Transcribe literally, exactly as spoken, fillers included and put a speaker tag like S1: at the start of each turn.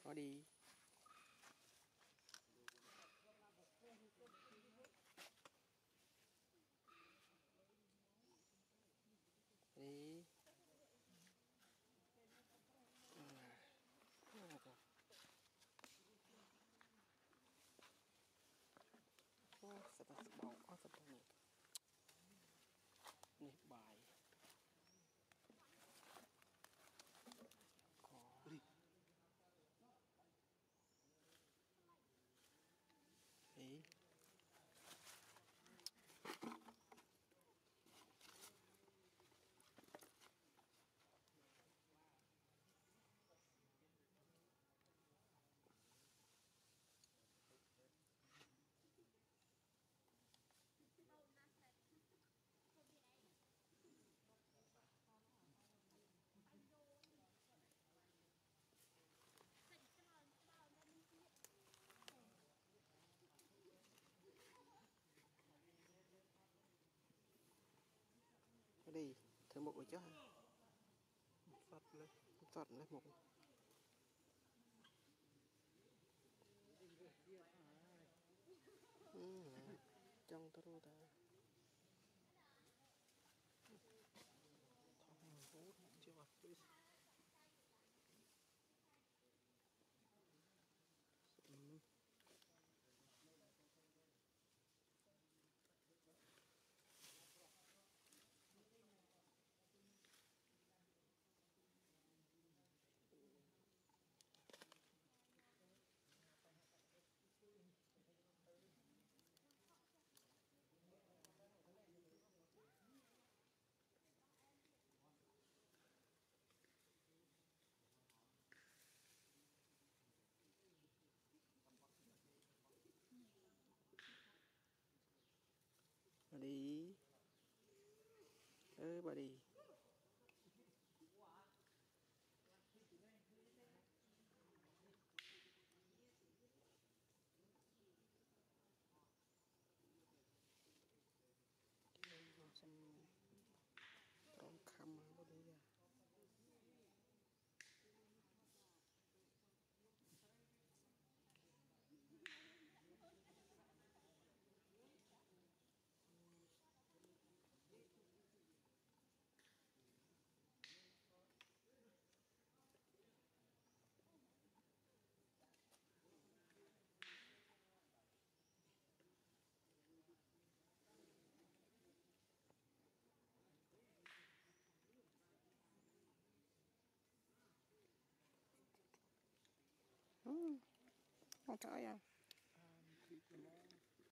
S1: đi đi à, à, oh, sẽ ta sẽ bảo có sẽ này này bài có đi đi đi thử một buổi chứ phật lên phật lên một ừ, trong tôi ta thằng hút chưa à ừ. Bà đi ơ bà đi xem trong khăm bà đi ra ừ. Không trời à